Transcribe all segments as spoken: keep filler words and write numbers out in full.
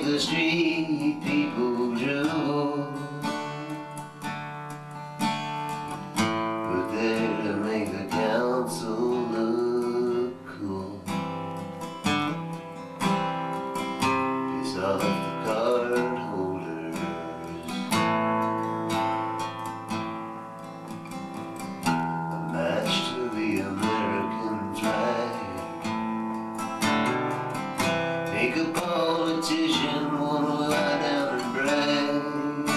the street people drew. We're there to make the council look cool. Piss off the card holders. A match to the American flag. Make a politician wanna lie down and brag.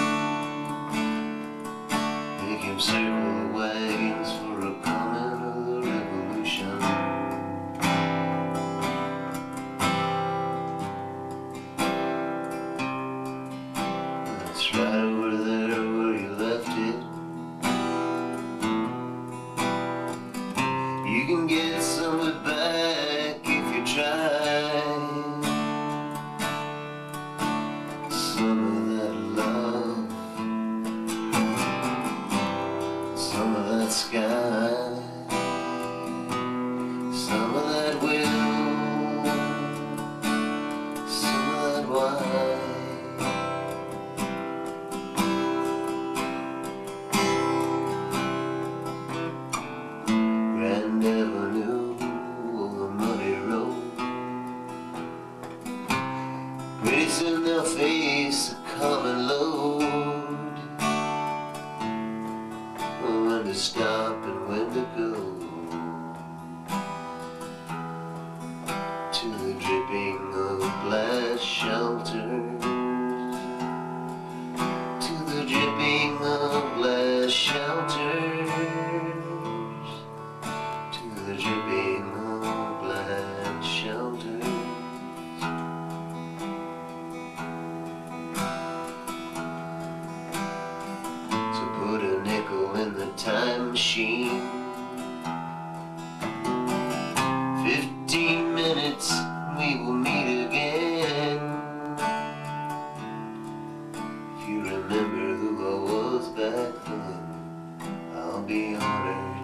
Make him circle the wagons for a comment of the revolution. That's right over there where you left it. You can get some of it back if you try. Some of that love, some of that sky, some of that will, some of that why. Grand Avenue or the muddy road, pretty soon they'll face a common load. When to stop and when to go, to the dripping of glass shelters, to the dripping of glass shelters, to the dripping of glass shelters. Put a nickel in the time machine. Fifteen minutes, we will meet again. If you remember who I was back then, I'll be honored.